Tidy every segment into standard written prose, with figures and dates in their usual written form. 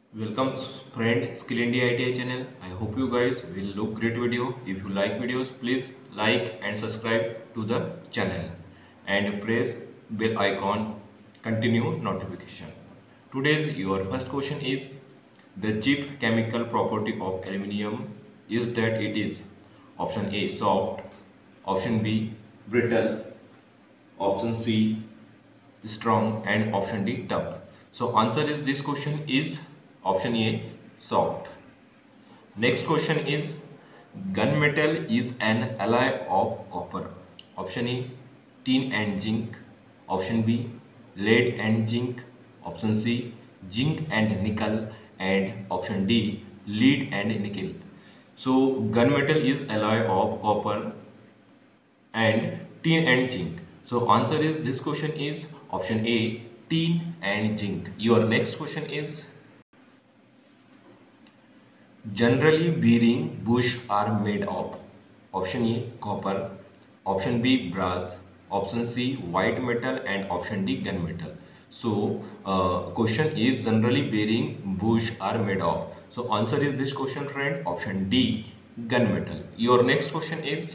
Welcome friend, Skill India ITI channel. I hope you guys will look great video. If you like videos, please like and subscribe to the channel and press bell icon, continue notification. Today's your first question is the chief chemical property of aluminium is that it is option A soft, option B brittle, option C strong and option D tough. So answer is this question is option A soft. Next question is gunmetal is an alloy of copper. Option A tin and zinc. Option B lead and zinc. Option C zinc and nickel and option D lead and nickel. So gunmetal is alloy of copper and tin and zinc. So answer is this question is option A tin and zinc. Your next question is generally bearing bush are made of. Option A copper, option B brass, option C white metal and option D gunmetal. So question is generally bearing bush are made of. So answer is this question friend option D gunmetal. Your next question is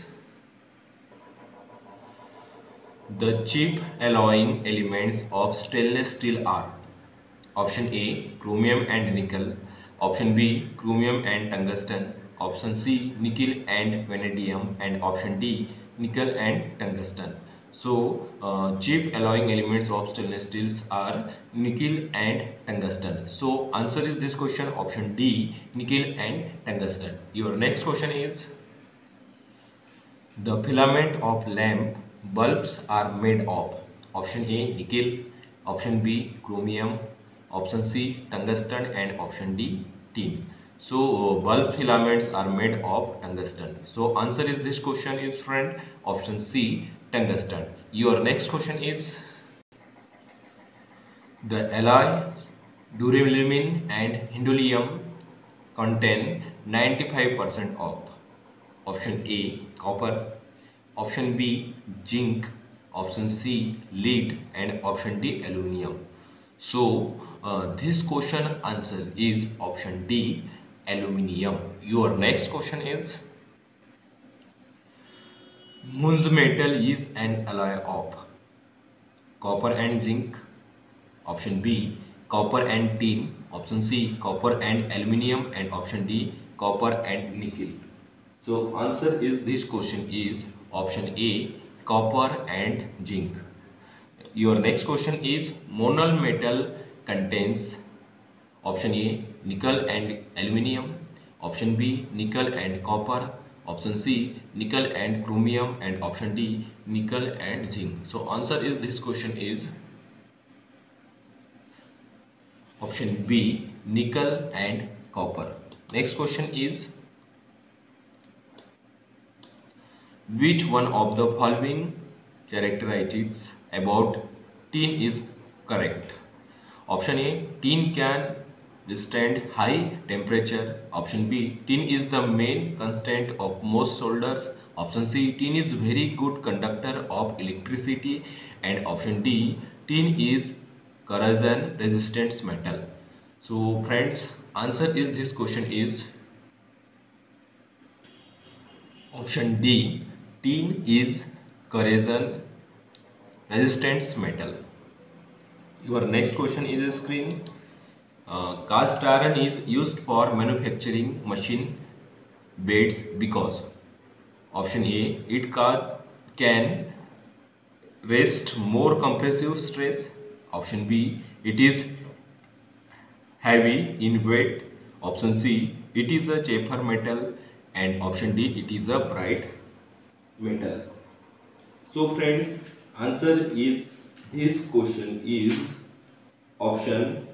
the chief alloying elements of stainless steel are option A chromium and nickel, option B chromium and tungsten, option C nickel and vanadium and option D nickel and tungsten. So chief alloying elements of stainless steels are nickel and tungsten. So answer is this question option D nickel and tungsten. Your next question is the filament of lamp bulbs are made of. Option A nickel, option B chromium, option C tungsten and option D tin. So bulb filaments are made of tungsten. So answer is this question is friend option C tungsten. Your next question is the alloys duralumin and hindolium contain 95% of. Option A copper, option B zinc, option C lead and option D aluminium. So this question answer is option D aluminium. Your next question is Munz metal is an alloy of copper and zinc, option B copper and tin, option C copper and aluminium and option D copper and nickel. So answer is this question is option A copper and zinc. Your next question is monal metal contains option A nickel and aluminium, option B nickel and copper, option C nickel and chromium and option D nickel and zinc. So answer is this question is option B nickel and copper. Next question is which one of the following characteristics about tin is correct? Option A tin can withstand high temperature, option B tin is the main constant of most solders, option C tin is very good conductor of electricity and option D tin is corrosion resistant metal. So friends answer is this question is option D tin is corrosion resistant metal. Your next question is a screen. Cast iron is used for manufacturing machine beds because option A it can resist more compressive stress, option B it is heavy in weight, option C it is a cheaper metal and option D it is a bright metal. So friends answer is this question is option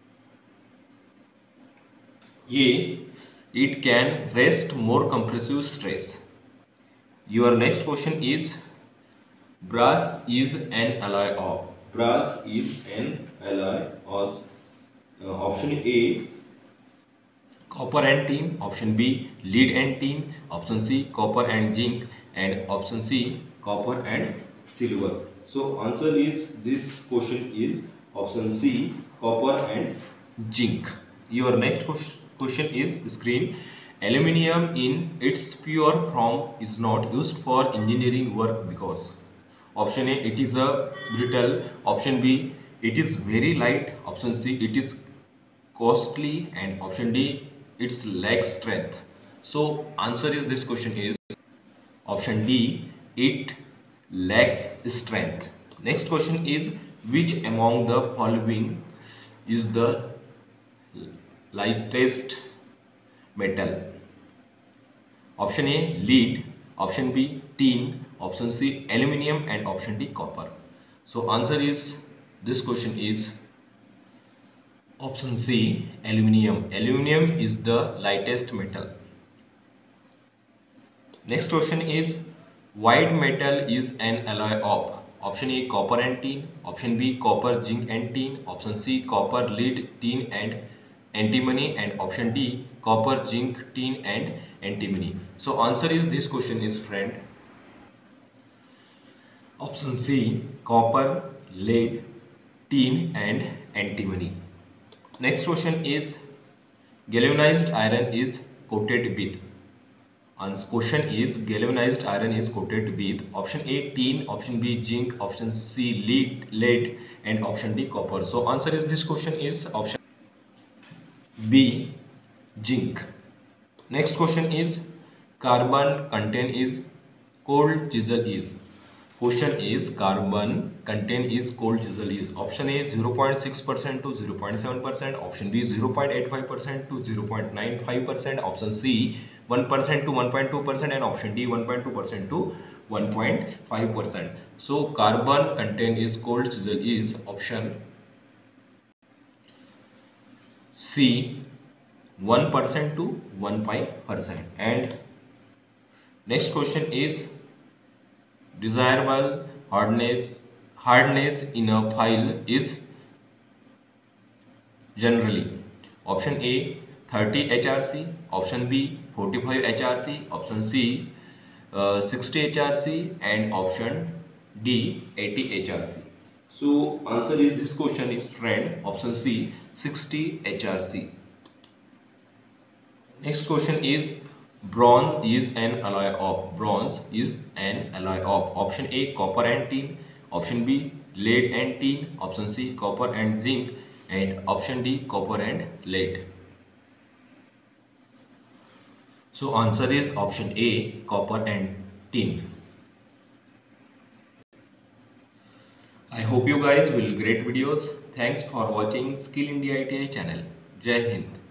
A it can resist more compressive stress. Your next question is brass is an alloy of. Brass is an alloy of option A copper and tin, option B lead and tin, option C copper and zinc and option C copper and silver. So answer is this question is option C copper and zinc. Your next question is screen. Aluminium in its pure form is not used for engineering work because option A, it is a brittle, option B, it is very light, option C, it is costly, and option D, its lacks strength. So answer is this question is option D, it lacks strength. Next question is which among the following is the lightest metal? Option A, lead, option B, tin, option C, aluminium, and option D, copper. So answer is this question is option C, aluminium. Aluminium is the lightest metal. Next question is white metal is an alloy of option A, copper and tin, option B, copper, zinc and tin, option C, copper, lead, tin and antimony, and option D, copper, zinc, tin and antimony. So answer is this question is friend option C, copper, lead, tin and antimony. Next question is galvanized iron is coated with. Question is galvanized iron is coated with option A, tin, option B, zinc, option C, lead, and option D, copper. So answer is this question is option B, zinc. Next question is carbon content is cold chisel is. Question is carbon content is cold chisel is. Option A 0.6% to 0.7%, option B 0.85% to 0.95%, option C 1% to 1.2%, and option D 1.2% to 1.5%. So carbon content is cold chisel is option C 1% to 1.5%. And next question is desirable hardness in a file is generally option A 30 HRC, option B 45 HRC, option C 60 HRC, and option D 80 HRC. So answer is this question is friend option C 60 HRC. Next question is bronze is an alloy of. Bronze is an alloy of option A, copper and tin, option B, lead and tin, option C, copper and zinc, and option D, copper and lead. So answer is option A, copper and tin. I hope you guys will great videos. Thanks for watching Skill India ITI channel. Jai Hind.